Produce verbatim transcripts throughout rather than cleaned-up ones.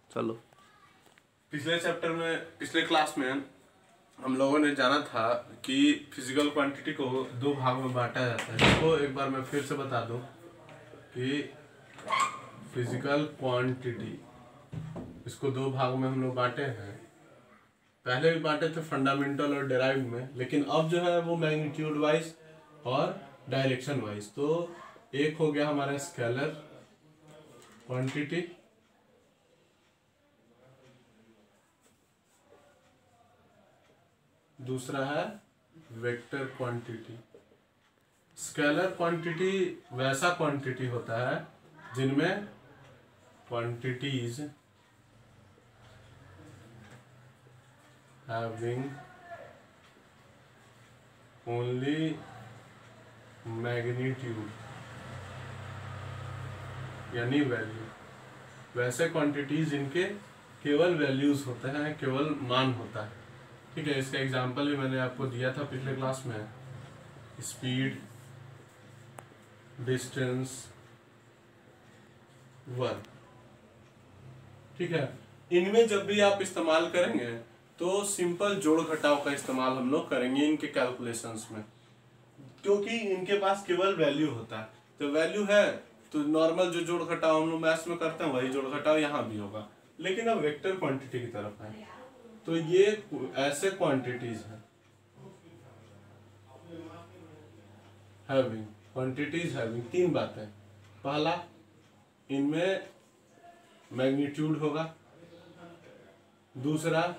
चलो, पिछले चैप्टर में पिछले क्लास में हम लोगों ने जाना था कि फिजिकल क्वांटिटी को दो भाग में बांटा जाता है। इसको एक बार मैं फिर से बता दूं कि फिजिकल क्वांटिटी, इसको दो भाग में हम लोग बांटे हैं। पहले भी बांटे थे फंडामेंटल और डेराइव्ड में, लेकिन अब जो है वो मैग्नीट्यूड वाइज और डायरेक्शन वाइज। तो एक हो गया हमारा स्केलर क्वांटिटी, दूसरा है वेक्टर क्वांटिटी। स्केलर क्वांटिटी वैसा क्वांटिटी होता है जिनमें क्वांटिटीज having only magnitude यानी वैल्यू, वैसे क्वांटिटीज जिनके केवल वैल्यूज होते हैं, केवल मान होता है। ठीक है, इसका एग्जांपल भी मैंने आपको दिया था पिछले क्लास में। Speed, distance, work. ठीक है, इनमें जब भी आप इस्तेमाल करेंगे तो सिंपल जोड़ घटाव का इस्तेमाल हम लोग करेंगे इनके कैलकुलेशंस में, क्योंकि इनके पास केवल वैल्यू होता है। तो वैल्यू है तो नॉर्मल जो जोड़ घटाव हम लोग मैथ्स में करते हैं वही जोड़ घटाव यहाँ भी होगा। लेकिन अब वेक्टर क्वांटिटी की तरफ है, तो ये ऐसे क्वांटिटीज हैं हैविंग, क्वांटिटीज हैविंग तीन बातें। पहला, इनमें मैग्नीट्यूड होगा। दूसरा,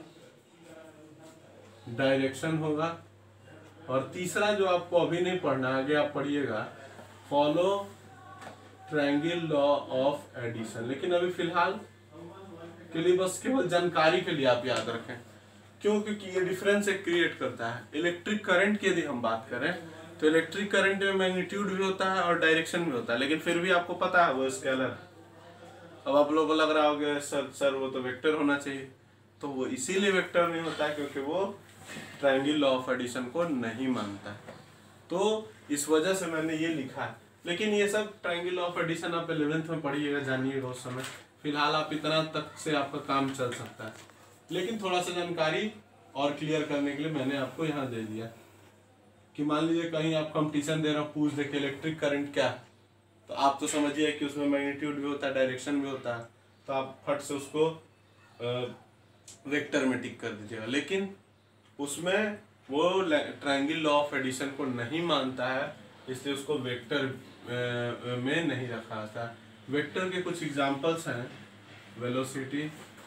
डायरेक्शन होगा। और तीसरा जो आपको अभी नहीं पढ़ना, आगे आप पढ़िएगा, follow triangle law of addition. लेकिन अभी फिलहाल के लिए बस केवल जानकारी के लिए आप याद रखें, क्यों? क्योंकि ये डिफरेंस एक क्रिएट करता है। इलेक्ट्रिक करंट की यदि हम बात करें तो इलेक्ट्रिक करंट में मैग्नीट्यूड भी होता है और डायरेक्शन भी होता है, लेकिन फिर भी आपको पता है वो स्केलर। अब आप लोगों को लग रहा होगा सर सर वो तो वेक्टर होना चाहिए, तो वो इसीलिए वेक्टर नहीं होता है क्योंकि वो ट्रायंगल लॉ ऑफ एडिशन को नहीं मानता है। तो इस वजह से मैंने ये लिखा है। लेकिन ये सब ट्रायंगल लॉ ऑफ एडिशन आप इलेवेंथ में पढ़िएगा, जानिएगा उस समय। फिलहाल आप इतना तक से आपका काम चल सकता है, लेकिन थोड़ा सा जानकारी और क्लियर करने के लिए मैंने आपको यहाँ दे दिया कि मान लीजिए कहीं आप कंपटीशन दे रहे हो, पूछ दे कि इलेक्ट्रिक करंट क्या है, तो आप तो समझिए कि उसमें मैग्नीट्यूड भी होता है, डायरेक्शन भी होता है, तो आप फट से उसको वेक्टर में टिक कर दीजिएगा। लेकिन उसमें वो ट्रायंगल लॉ ऑफ एडिशन को नहीं मानता है, इसलिए उसको वेक्टर में नहीं रखा था। वेक्टर के कुछ एग्जांपल्स हैं, velocity,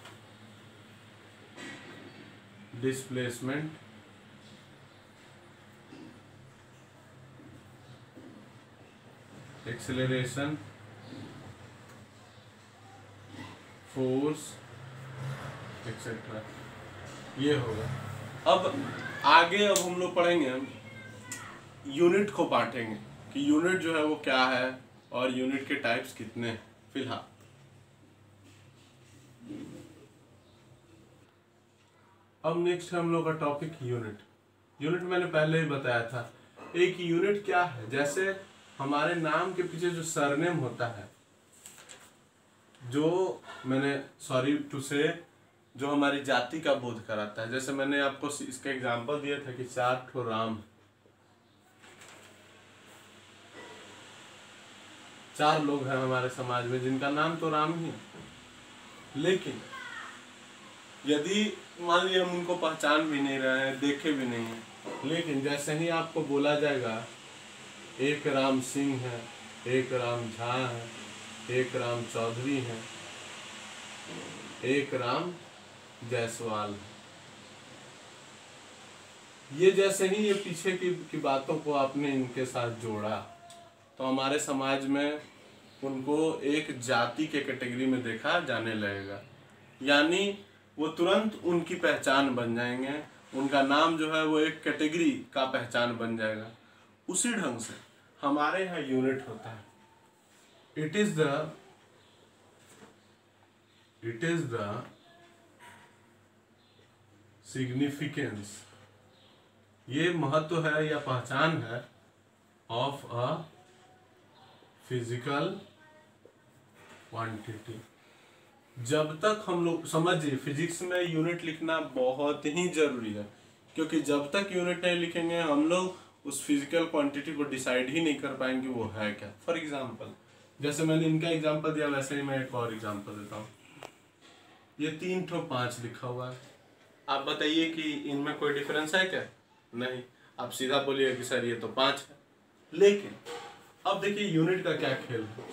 displacement, acceleration, force etcetera, ये होगा। अब आगे अब हम लोग पढ़ेंगे, यूनिट को बांटेंगे कि यूनिट जो है वो क्या है और यूनिट के टाइप्स कितने हैं। फिलहाल अब नेक्स्ट है हम लोग का टॉपिक यूनिट। यूनिट मैंने पहले ही बताया था। एक यूनिट क्या है, जैसे हमारे नाम के पीछे जो सरनेम होता है, जो मैंने सॉरी टू से जो हमारी जाति का बोध कराता है। जैसे मैंने आपको इसका एग्जांपल दिया था कि चार ठो राम, चार लोग हैं हमारे समाज में जिनका नाम तो राम ही है, लेकिन यदि मान लीजिए हम उनको पहचान भी नहीं रहे हैं, देखे भी नहीं हैं, लेकिन जैसे ही आपको बोला जाएगा एक राम सिंह है, एक राम झा है, एक राम चौधरी है, एक राम जायसवाल, ये जैसे ही ये पीछे की, की बातों को आपने इनके साथ जोड़ा तो हमारे समाज में उनको एक जाति के कैटेगरी में देखा जाने लगेगा, यानी वो तुरंत उनकी पहचान बन जाएंगे। उनका नाम जो है वो एक कैटेगरी का पहचान बन जाएगा। उसी ढंग से हमारे यहाँ यूनिट होता है। It is the it is the significance, ये महत्व है या पहचान है ऑफ अ फिजिकल क्वांटिटी, जब तक हम लोग समझिए फिजिक्स में यूनिट लिखना बहुत ही जरूरी है, क्योंकि जब तक यूनिट नहीं लिखेंगे हम लोग उस फिजिकल क्वांटिटी को डिसाइड ही नहीं कर पाएंगे वो है क्या। फॉर एग्जांपल जैसे मैंने इनका एग्जांपल दिया वैसे ही मैं एक और एग्जांपल देता हूँ। ये तीन ठो पाँच लिखा हुआ है, आप बताइए कि इनमें कोई डिफरेंस है क्या? नहीं। आप सीधा बोलिए कि सर ये तो पाँच है। लेकिन अब देखिए यूनिट का क्या खेल है।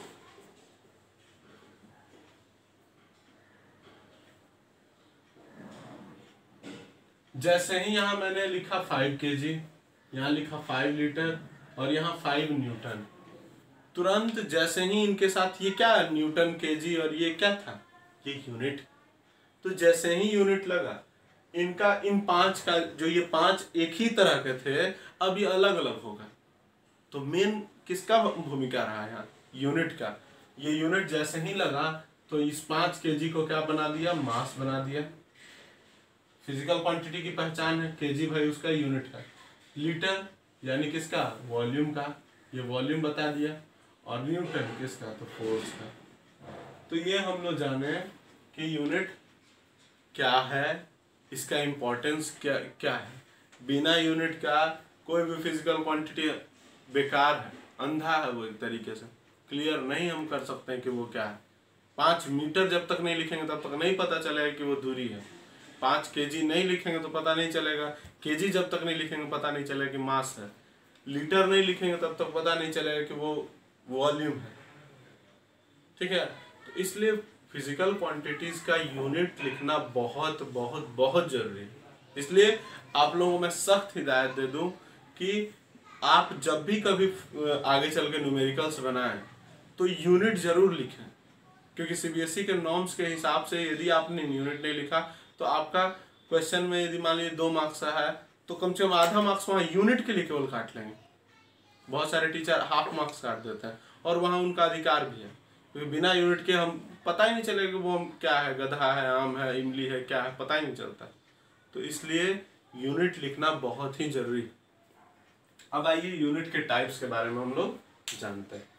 जैसे ही यहां मैंने लिखा फाइव के जी, यहाँ लिखा फाइव लीटर और यहाँ फाइव न्यूटन, तुरंत जैसे ही इनके साथ ये क्या न्यूटन केजी और ये क्या था, ये यूनिट। तो जैसे ही यूनिट लगा इनका, इन पांच का जो ये पांच एक ही तरह के थे अब ये अलग अलग हो गए। तो मेन किसका भूमिका रहा है यहाँ? यूनिट का। ये यूनिट जैसे ही लगा तो इस पांच केजी को क्या बना दिया? मास बना दिया। फिजिकल क्वांटिटी की पहचान है, केजी भाई उसका यूनिट है। लीटर यानी किसका? वॉल्यूम का, ये वॉल्यूम बता दिया। और न्यूटन किसका? तो फोर्स का। तो ये हम लोग जाने कि यूनिट क्या है, इसका इम्पोर्टेंस क्या क्या है। बिना यूनिट का कोई भी फिजिकल क्वांटिटी बेकार है, अंधा है वो एक तरीके से, क्लियर नहीं हम कर सकते हैं कि वो क्या है। पाँच मीटर जब तक नहीं लिखेंगे तब तक नहीं पता चलेगा कि वो दूरी है। पाँच केजी नहीं लिखेंगे तो पता नहीं चलेगा, केजी जब तक नहीं लिखेंगे पता नहीं चलेगा कि मास है। लीटर नहीं लिखेंगे तब तक पता नहीं चलेगा कि वो वॉल्यूम है। ठीक है, तो इसलिए फिजिकल क्वांटिटीज का यूनिट लिखना बहुत बहुत बहुत जरूरी है। इसलिए आप लोगों को मैं सख्त हिदायत दे दूं कि आप जब भी कभी आगे चल के न्यूमेरिकल्स बनाएं तो यूनिट जरूर लिखें, क्योंकि सीबीएसई के नॉर्म्स के हिसाब से यदि आपने यूनिट नहीं लिखा तो आपका क्वेश्चन में यदि मान लीजिए दो मार्क्स है तो कम से कम आधा मार्क्स वहाँ यूनिट के लिए केवल काट लेंगे। बहुत सारे टीचर हाफ मार्क्स काट देते हैं और वहाँ उनका अधिकार भी है, क्योंकि बिना यूनिट के हम पता ही नहीं चलेगा कि वो क्या है, गधा है, आम है, इमली है, क्या है, पता ही नहीं चलता। तो इसलिए यूनिट लिखना बहुत ही जरूरी है। अब आइए यूनिट के टाइप्स के बारे में हम लोग जानते हैं।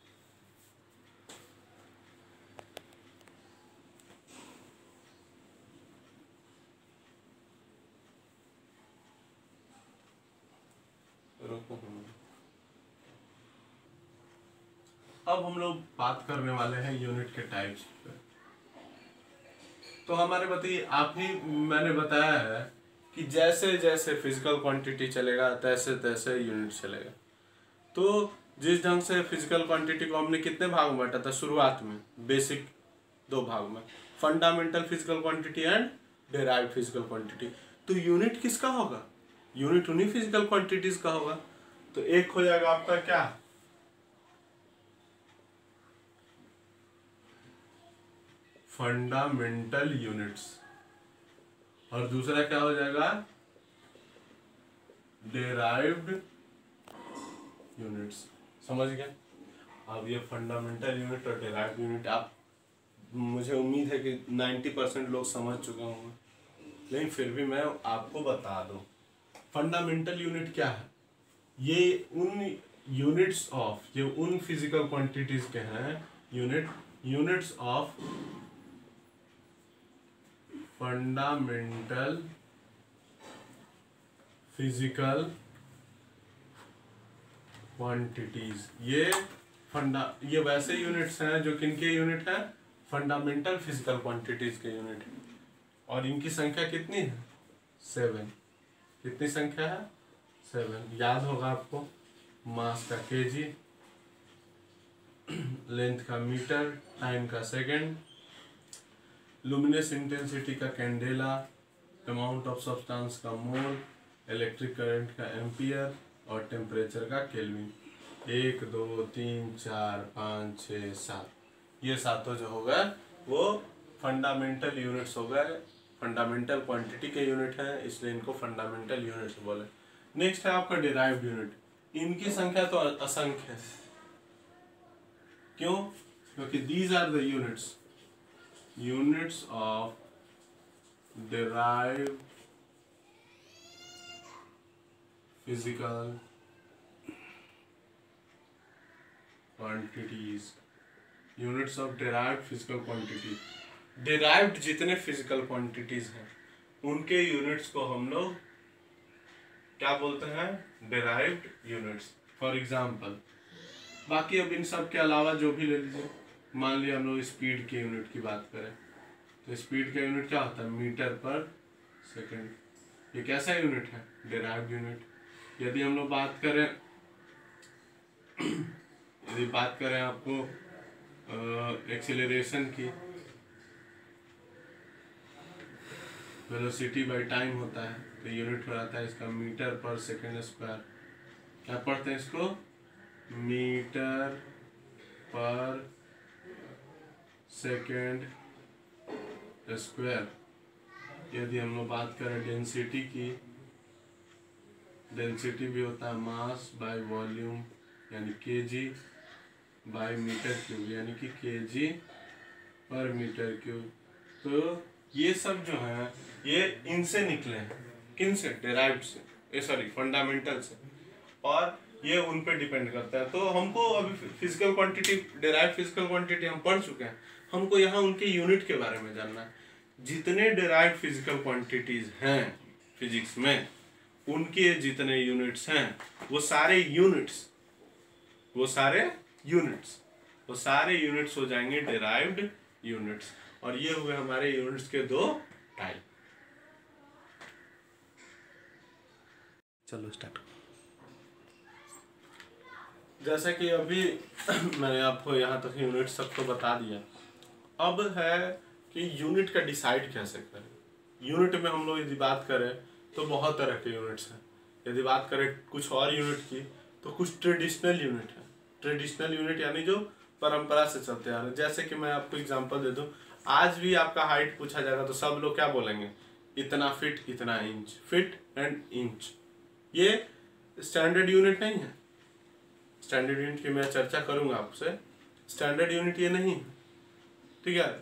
अब हम लोग बात करने वाले हैं यूनिट के टाइप्स पे। तो हमारे बताइए, आप ही मैंने बताया है कि जैसे जैसे फिजिकल क्वांटिटी चलेगा तैसे तैसे यूनिट चलेगा। तो जिस ढंग से फिजिकल क्वांटिटी को हमने कितने भाग में बांटा था शुरुआत में? बेसिक दो भाग में, fundamental physical quantity and derived physical quantity. तो यूनिट किसका होगा? यूनिट उन्हीं फिजिकल क्वांटिटीज का होगा। तो एक हो जाएगा आपका क्या? फंडामेंटल यूनिट्स, और दूसरा क्या हो जाएगा? Derived units. समझ गए? अब ये फंडामेंटल यूनिट और डेराइव्ड यूनिट आप, मुझे उम्मीद है कि नब्बे परसेंट लोग समझ चुके होंगे, लेकिन फिर भी मैं आपको बता दूं। फंडामेंटल यूनिट क्या है? ये उन यूनिट्स ऑफ, ये उन फिजिकल क्वांटिटीज के हैं unit, units of fundamental physical quantities. ये फंडा ये वैसे यूनिट्स हैं जो किनके यूनिट हैं? फंडामेंटल फिजिकल क्वांटिटीज के यूनिट हैं। और इनकी संख्या कितनी है? सेवन। कितनी संख्या है? सेवन। याद होगा आपको, मास का केजी, लेंथ का मीटर, टाइम का सेकंड, लुमिनस इंटेंसिटी का कैंडेला, अमाउंट ऑफ सब्सटेंस का मोल, इलेक्ट्रिक करंट का एम्पियर और टेम्परेचर का केल्विन। एक दो तीन चार पाँच छः सात, ये सातों जो हो गए वो फंडामेंटल यूनिट्स हो गए, फंडामेंटल क्वांटिटी के यूनिट हैं, इसलिए इनको फंडामेंटल यूनिट्स बोले। नेक्स्ट है आपका डिराइव्ड यूनिट। इनकी संख्या तो असंख्य है। क्यों? क्योंकि these are the units units of derived physical quantities, units of derived physical quantity। Derived जितने फिजिकल क्वांटिटीज हैं उनके यूनिट्स को हम लोग क्या बोलते हैं, डिराइव्ड यूनिट्स। फॉर एग्जांपल बाकी अब इन सब के अलावा जो भी ले लीजिए, मान लिया हम लोग स्पीड के यूनिट की बात करें तो स्पीड का यूनिट क्या होता है, मीटर पर सेकेंड। ये कैसा यूनिट है, डिराइव्ड यूनिट। यदि हम लोग बात करें यदि बात करें आपको एक्सीलरेशन की, वेलोसिटी बाय टाइम होता है तो यूनिट हो जाता है इसका मीटर पर सेकेंड स्क्वायर। क्या पढ़ते हैं इसको, मीटर पर सेकेंड स्क्वायर। यदि हम लोग बात करें डेंसिटी की, डेंसिटी भी होता है मास बाय वॉल्यूम यानी केजी बाय मीटर क्यूब यानी कि केजी पर मीटर क्यूब। तो ये सब जो है ये इनसे निकले हैं, किन से, डिराइव्ड से, सॉरी फंडामेंटल से, और ये उन पे डिपेंड करता है। तो हमको अभी physical quantity, derived physical quantity हम पढ़ चुके हैं, हमको यहाँ उनके यूनिट के बारे में जानना है। जितने डिराइव्ड फिजिकल क्वांटिटीज हैं फिजिक्स में, उनके जितने यूनिट्स हैं वो सारे यूनिट्स वो सारे यूनिट्स वो सारे यूनिट्स हो जाएंगे डिराइव्ड यूनिट्स। और ये हुए हमारे यूनिट्स के दो टाइप। चलो स्टार्ट। जैसे कि अभी मैंने आपको यहाँ तक यूनिट सबको बता दिया, अब है कि यूनिट का डिसाइड कैसे करें। यूनिट में हम लोग यदि बात करें तो बहुत तरह के यूनिट्स हैं। यदि बात करें कुछ और यूनिट की तो कुछ ट्रेडिशनल यूनिट है। ट्रेडिशनल यूनिट यानी जो परंपरा से चलते आ रहे हैं। जैसे कि मैं आपको एग्जांपल दे दूं, आज भी आपका हाइट पूछा जाएगा तो सब लोग क्या बोलेंगे, इतना फीट, इतना इंच, फीट एंड इंच। ये स्टैंडर्ड यूनिट नहीं है। स्टैंडर्ड यूनिट की मैं चर्चा करूंगा आपसे। स्टैंडर्ड यूनिट ये नहीं है, ठीक है।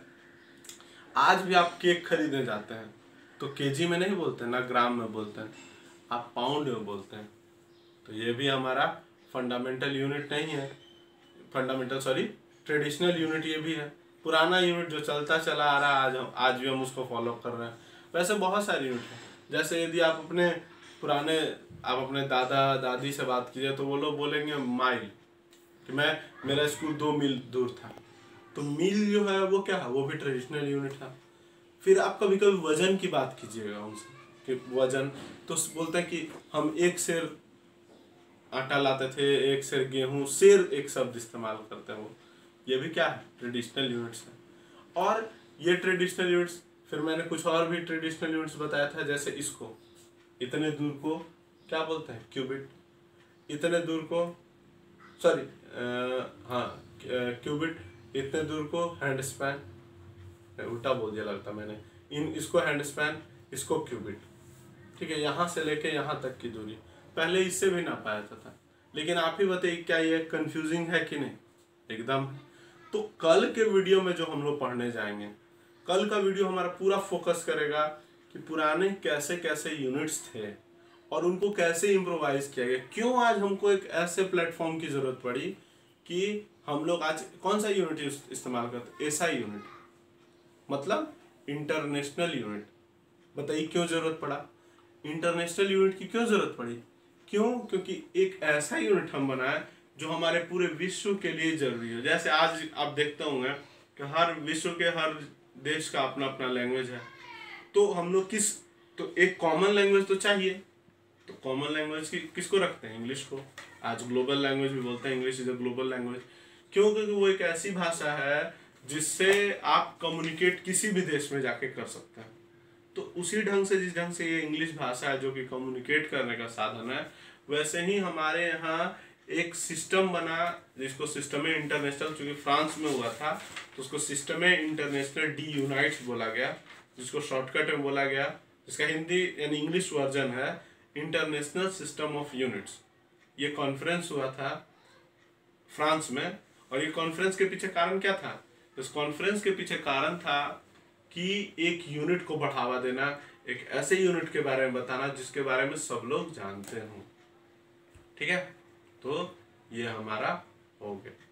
आज भी आप केक खरीदने जाते हैं तो केजी में नहीं बोलते, ना ग्राम में बोलते हैं, आप पाउंड में बोलते हैं। तो ये भी हमारा फंडामेंटल यूनिट नहीं है, फंडामेंटल सॉरी ट्रेडिशनल यूनिट ये भी है। पुराना यूनिट जो चलता चला आ रहा है, आज हम आज भी हम उसको फॉलो कर रहे हैं। वैसे बहुत सारे यूनिट हैं। जैसे यदि आप अपने पुराने आप अपने दादा दादी से बात कीजिए तो वो लोग बोलेंगे माइल, कि मैं मेरा स्कूल दो मील दूर था। तो मील जो है वो क्या है, वो भी ट्रेडिशनल यूनिट है। फिर आप कभी कभी वजन की बात कीजिएगा उनसे कि वजन, तो बोलते हैं कि हम एक सेर आटा लाते थे, एक सेर गेहूं, सेर एक शब्द इस्तेमाल करते हैं वो, ये भी क्या है, ट्रेडिशनल यूनिट्स है। और ये ट्रेडिशनल यूनिट्स, फिर मैंने कुछ और भी ट्रेडिशनल यूनिट्स बताया था। जैसे इसको, इतने दूर को क्या बोलते हैं, क्यूबिट। इतने दूर को सॉरी हाँ क्यूबिट, इतने दूर को हैंड स्पैन, उल्टा बोल दिया लगता मैंने, इन इसको हैंड स्पैन, इसको क्यूबिट, ठीक है। यहाँ से लेके यहाँ तक की दूरी पहले इससे भी नापा जाता था। लेकिन आप ही बताइए क्या ये कंफ्यूजिंग है कि नहीं, एकदम। तो कल के वीडियो में जो हम लोग पढ़ने जाएंगे, कल का वीडियो हमारा पूरा फोकस करेगा कि पुराने कैसे कैसे यूनिट्स थे और उनको कैसे इम्प्रोवाइज किया गया। क्यों आज हमको एक ऐसे प्लेटफॉर्म की जरूरत पड़ी कि हम लोग आज कौन सा यूनिट इस्तेमाल करते, ऐसा यूनिट, मतलब इंटरनेशनल यूनिट। बताइए क्यों जरूरत पड़ा, इंटरनेशनल यूनिट की क्यों जरूरत पड़ी। क्यों, क्योंकि एक ऐसा यूनिट हम बनाए जो हमारे पूरे विश्व के लिए जरूरी है। जैसे आज आप देखते होंगे कि हर विश्व के हर देश का अपना अपना लैंग्वेज है। तो हम लोग किस, तो एक कॉमन लैंग्वेज तो चाहिए। तो कॉमन लैंग्वेज की किसको रखते हैं, इंग्लिश को। आज ग्लोबल लैंग्वेज भी बोलते हैं, English is a global language. क्यों, क्योंकि वो एक ऐसी भाषा है जिससे आप कम्युनिकेट किसी भी देश में जाके कर सकते हैं। तो उसी ढंग से, जिस ढंग से ये इंग्लिश भाषा है जो कि कम्युनिकेट करने का साधन है, वैसे ही हमारे यहाँ एक सिस्टम बना जिसको सिस्टम इंटरनेशनल, चूंकि फ्रांस में हुआ था तो उसको सिस्टम इंटरनेशनल डी यूनाइट्स बोला गया, जिसको शॉर्टकट में बोला गया, जिसका हिंदी यानी इंग्लिश वर्जन है इंटरनेशनल सिस्टम ऑफ यूनिट्स। ये कॉन्फ्रेंस हुआ था फ्रांस में। और ये कॉन्फ्रेंस के पीछे कारण क्या था, इस कॉन्फ्रेंस के पीछे कारण था कि एक यूनिट को बढ़ावा देना, एक ऐसे यूनिट के बारे में बताना जिसके बारे में सब लोग जानते हों, ठीक है। तो ये हमारा हो गया।